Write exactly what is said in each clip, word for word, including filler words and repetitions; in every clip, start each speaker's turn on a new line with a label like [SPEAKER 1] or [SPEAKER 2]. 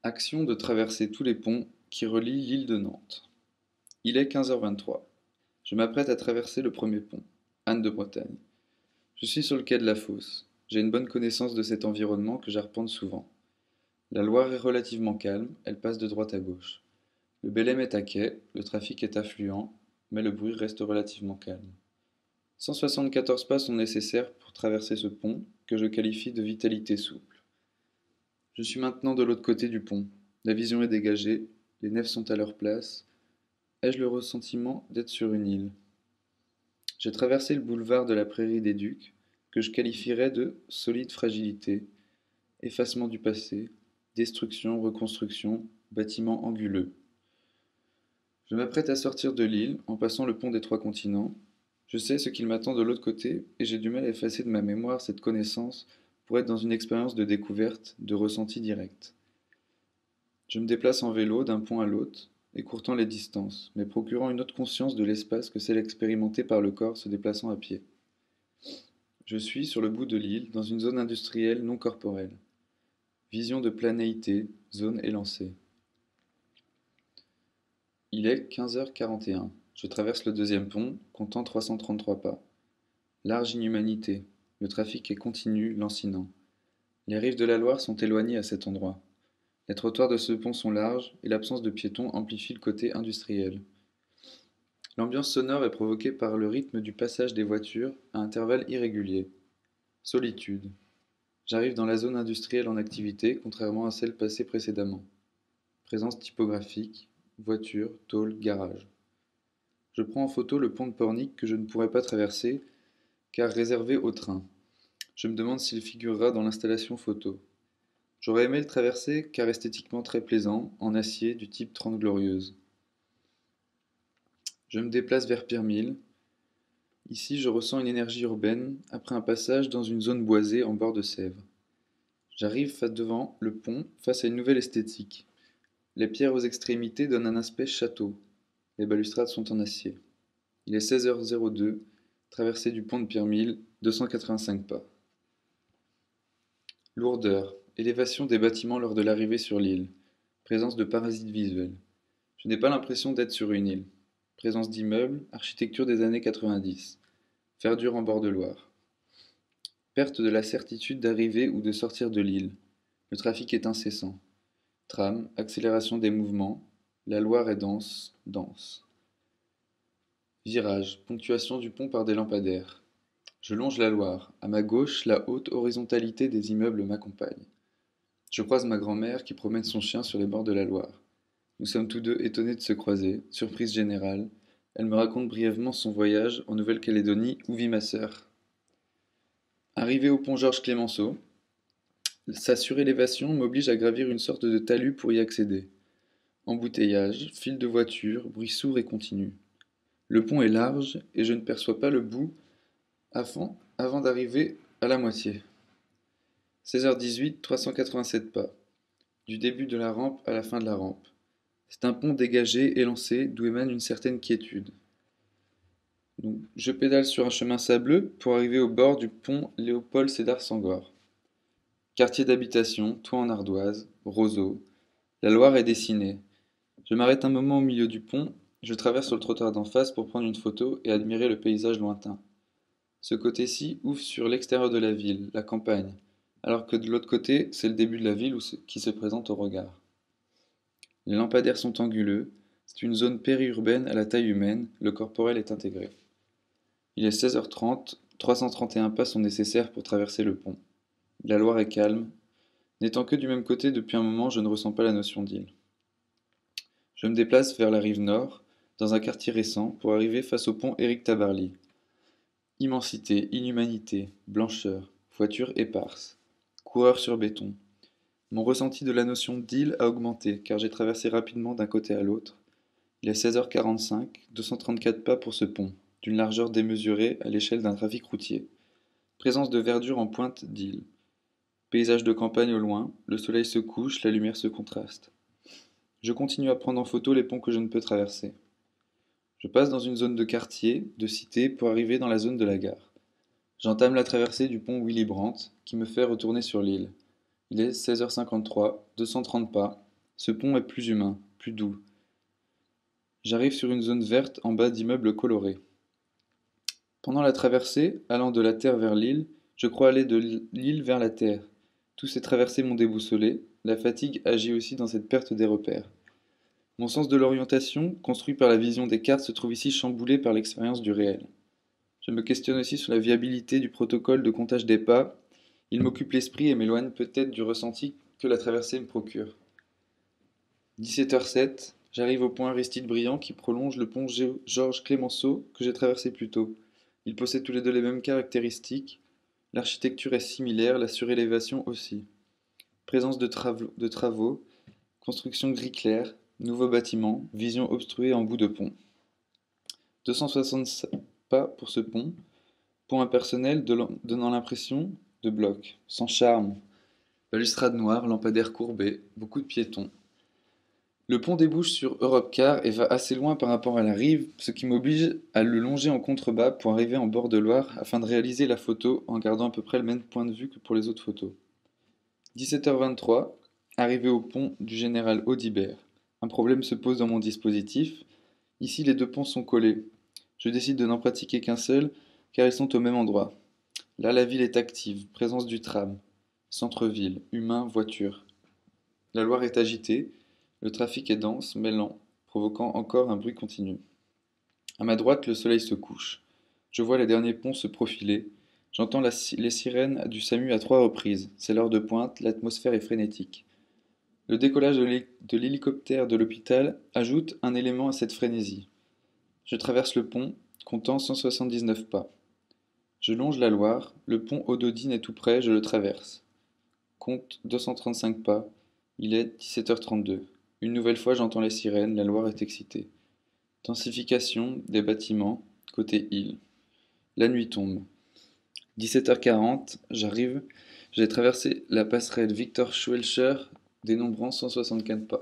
[SPEAKER 1] Action de traverser tous les ponts qui relient l'île de Nantes. Il est quinze heures vingt-trois. Je m'apprête à traverser le premier pont, Anne de Bretagne. Je suis sur le quai de la Fosse. J'ai une bonne connaissance de cet environnement que j'arpente souvent. La Loire est relativement calme, elle passe de droite à gauche. Le Bellême est à quai, le trafic est affluent, mais le bruit reste relativement calme. cent soixante-quatorze pas sont nécessaires pour traverser ce pont, que je qualifie de vitalité souple. Je suis maintenant de l'autre côté du pont. La vision est dégagée, les nefs sont à leur place. Ai-je le ressentiment d'être sur une île? J'ai traversé le boulevard de la Prairie des Ducs, que je qualifierais de solide fragilité, effacement du passé, destruction, reconstruction, bâtiments anguleux. Je m'apprête à sortir de l'île en passant le pont des trois continents. Je sais ce qu'il m'attend de l'autre côté et j'ai du mal à effacer de ma mémoire cette connaissance pour être dans une expérience de découverte, de ressenti direct. Je me déplace en vélo d'un pont à l'autre, écourtant les distances, mais procurant une autre conscience de l'espace que celle expérimentée par le corps se déplaçant à pied. Je suis sur le bout de l'île, dans une zone industrielle non corporelle. Vision de planéité, zone élancée. Il est quinze heures quarante et un. Je traverse le deuxième pont, comptant trois cent trente-trois pas. Large inhumanité. Le trafic est continu, lancinant. Les rives de la Loire sont éloignées à cet endroit. Les trottoirs de ce pont sont larges et l'absence de piétons amplifie le côté industriel. L'ambiance sonore est provoquée par le rythme du passage des voitures à intervalles irréguliers. Solitude. J'arrive dans la zone industrielle en activité, contrairement à celle passée précédemment. Présence typographique, voiture, tôle, garage. Je prends en photo le pont de Pornic que je ne pourrai pas traverser, car réservé au train. Je me demande s'il figurera dans l'installation photo. J'aurais aimé le traverser car esthétiquement très plaisant, en acier du type Trente Glorieuses. Je me déplace vers Pirmil. Ici, je ressens une énergie urbaine après un passage dans une zone boisée en bord de Sèvres. J'arrive devant le pont face à une nouvelle esthétique. Les pierres aux extrémités donnent un aspect château. Les balustrades sont en acier. Il est seize heures zéro deux, traversée du pont de Pirmil, deux cent quatre-vingt-cinq pas. Lourdeur, élévation des bâtiments lors de l'arrivée sur l'île, présence de parasites visuels. Je n'ai pas l'impression d'être sur une île. Présence d'immeubles, architecture des années quatre-vingt-dix. Verdure en bord de Loire. Perte de la certitude d'arriver ou de sortir de l'île. Le trafic est incessant. Tram, accélération des mouvements. La Loire est dense, dense. Virage, ponctuation du pont par des lampadaires. Je longe la Loire. À ma gauche, la haute horizontalité des immeubles m'accompagne. Je croise ma grand-mère qui promène son chien sur les bords de la Loire. Nous sommes tous deux étonnés de se croiser, surprise générale. Elle me raconte brièvement son voyage en Nouvelle-Calédonie où vit ma sœur. Arrivé au pont Georges Clémenceau, sa surélévation m'oblige à gravir une sorte de talus pour y accéder. Embouteillage, file de voitures, bruit sourd et continu. Le pont est large et je ne perçois pas le bout avant, avant d'arriver à la moitié. seize heures dix-huit, trois cent quatre-vingt-sept pas. Du début de la rampe à la fin de la rampe. C'est un pont dégagé, élancé, d'où émane une certaine quiétude. Donc, je pédale sur un chemin sableux pour arriver au bord du pont Léopold Sédar Senghor. Quartier d'habitation, toit en ardoise, roseaux. La Loire est dessinée. Je m'arrête un moment au milieu du pont, je traverse sur le trottoir d'en face pour prendre une photo et admirer le paysage lointain. Ce côté-ci ouvre sur l'extérieur de la ville, la campagne, alors que de l'autre côté, c'est le début de la ville qui se présente au regard. Les lampadaires sont anguleux, c'est une zone périurbaine à la taille humaine, le corporel est intégré. Il est seize heures trente, trois cent trente et un pas sont nécessaires pour traverser le pont. La Loire est calme. N'étant que du même côté depuis un moment, je ne ressens pas la notion d'île. Je me déplace vers la rive nord, dans un quartier récent, pour arriver face au pont Éric Tabarly. Immensité, inhumanité, blancheur, voiture éparse, coureur sur béton. Mon ressenti de la notion d'île a augmenté, car j'ai traversé rapidement d'un côté à l'autre. Il est seize heures quarante-cinq, deux cent trente-quatre pas pour ce pont, d'une largeur démesurée à l'échelle d'un trafic routier. Présence de verdure en pointe d'île. Paysage de campagne au loin, le soleil se couche, la lumière se contraste. Je continue à prendre en photo les ponts que je ne peux traverser. Je passe dans une zone de quartier, de cité, pour arriver dans la zone de la gare. J'entame la traversée du pont Willy Brandt, qui me fait retourner sur l'île. Il est seize heures cinquante-trois, deux cent trente pas. Ce pont est plus humain, plus doux. J'arrive sur une zone verte en bas d'immeubles colorés. Pendant la traversée, allant de la terre vers l'île, je crois aller de l'île vers la terre. Tous ces traversées m'ont déboussolé, la fatigue agit aussi dans cette perte des repères. Mon sens de l'orientation, construit par la vision des cartes, se trouve ici chamboulé par l'expérience du réel. Je me questionne aussi sur la viabilité du protocole de comptage des pas. Il m'occupe l'esprit et m'éloigne peut-être du ressenti que la traversée me procure. dix-sept heures sept, j'arrive au pont Aristide Briand qui prolonge le pont Georges Clemenceau que j'ai traversé plus tôt. Ils possèdent tous les deux les mêmes caractéristiques. L'architecture est similaire, la surélévation aussi. Présence de, trav- de travaux, construction gris clair, nouveau bâtiment, vision obstruée en bout de pont. deux cent soixante pas pour ce pont, pont impersonnel donnant l'impression de bloc, sans charme. Balustrade noire, lampadaire courbé, beaucoup de piétons. Le pont débouche sur Europcar et va assez loin par rapport à la rive, ce qui m'oblige à le longer en contrebas pour arriver en bord de Loire afin de réaliser la photo en gardant à peu près le même point de vue que pour les autres photos. dix-sept heures vingt-trois, arrivé au pont du général Audibert. Un problème se pose dans mon dispositif. Ici, les deux ponts sont collés. Je décide de n'en pratiquer qu'un seul, car ils sont au même endroit. Là, la ville est active, présence du tram. Centre-ville, humains, voitures. La Loire est agitée, le trafic est dense, mais lent, provoquant encore un bruit continu. À ma droite, le soleil se couche. Je vois les derniers ponts se profiler. J'entends la, les sirènes du SAMU à trois reprises. C'est l'heure de pointe, l'atmosphère est frénétique. Le décollage de l'hélicoptère de l'hôpital ajoute un élément à cette frénésie. Je traverse le pont, comptant cent soixante-dix-neuf pas. Je longe la Loire, le pont Ododine est tout près, je le traverse. Compte deux cent trente-cinq pas, il est dix-sept heures trente-deux. Une nouvelle fois j'entends les sirènes, la Loire est excitée. Densification des bâtiments, côté île. La nuit tombe. dix-sept heures quarante, j'arrive, j'ai traversé la passerelle Victor Schwelcher, dénombrant cent soixante-quinze pas.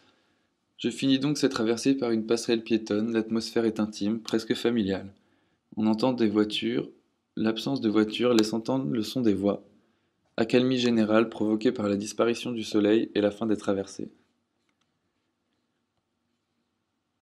[SPEAKER 1] Je finis donc cette traversée par une passerelle piétonne, l'atmosphère est intime, presque familiale. On entend des voitures, l'absence de voitures laisse entendre le son des voix. Accalmie générale provoquée par la disparition du soleil et la fin des traversées.